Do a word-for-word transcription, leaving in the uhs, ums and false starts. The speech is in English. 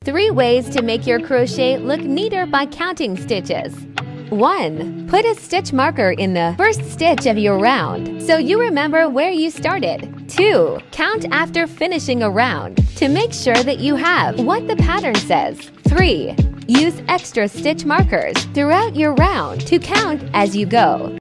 Three ways to make your crochet look neater by counting stitches. one. Put a stitch marker in the first stitch of your round so you remember where you started. two. Count after finishing a round to make sure that you have what the pattern says. three. Use extra stitch markers throughout your round to count as you go.